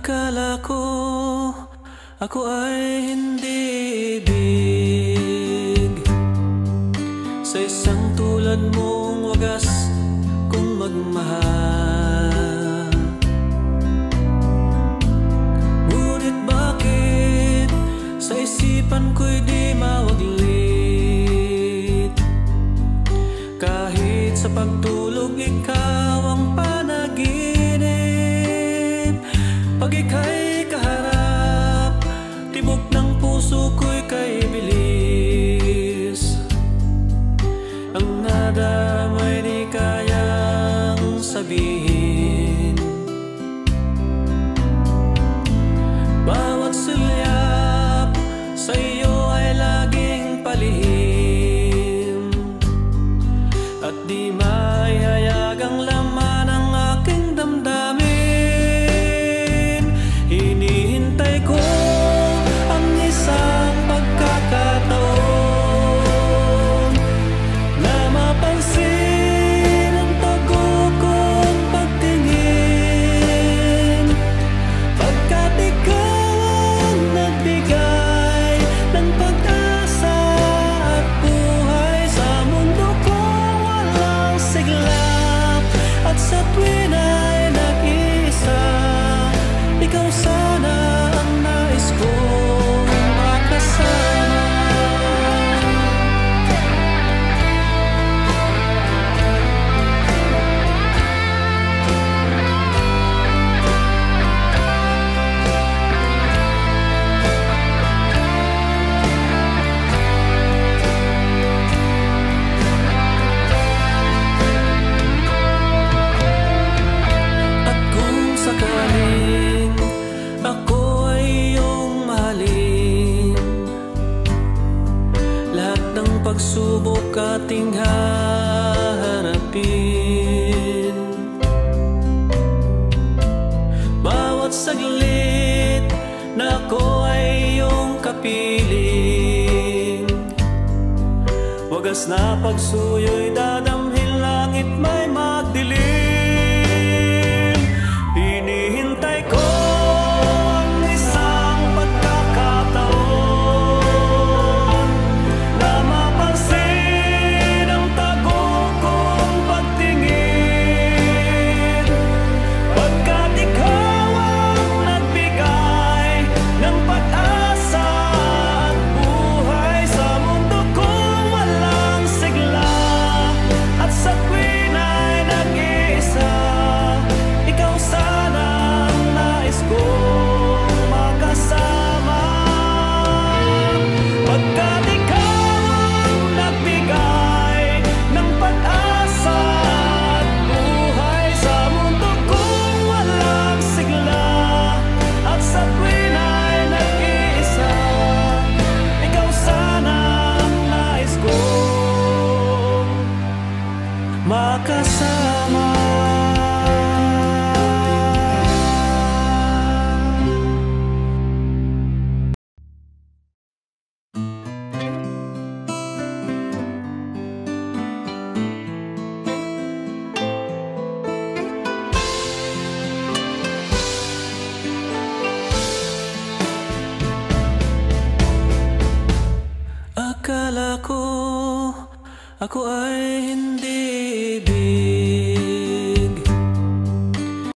Akala ko ako ay hindi ibig sa isang tulad mong wagas kong magmahal. Ngunit bakit sa isipan ko'y di mawaglit? Kahit sa pagtulog ikaw ang panaginip. Pag ika'y kaharap, tibok ng puso ko'y kay bilis. Ang nadaramay di kayang sabihin. Bawat sulyap sa iyo ay laging palihim, at di maihayag ang laman ng aking damdamin. Hinihintay ko ang isang pagkakataon na mapansin ang tago kong pagtingin, pagkat ikaw ang nagbigay ng pag-asa at buhay sa mundo kong walang siglap. At sa tuwin ay nag-iisa, ikaw sana ang nais kong makasama. At kung sakaling ako ay iyong mahalin, lahat ng pagsubok ating haharapin. Bawat saglit na ako ay iyong kapiling, wagas na pagsuyo'y dadamhin, langit may magdilim. Hinihintay ko ang isang pagkakataon na mapansin ang tago kong pagtingin, pagkat ikaw ang nagbigay ng pag-asa at buhay sa mundo kong walang sigla. At sa tuwin ay nag-iisa, ikaw sana ang nais kong makasama, pagkat ikaw ang nagbigay ng pag-asa at buhay sa mundo kong walang sigla. At sa tuwin ay nag-iisa, ikaw sana ang nais kong makasama. Akala ko ako ay hindi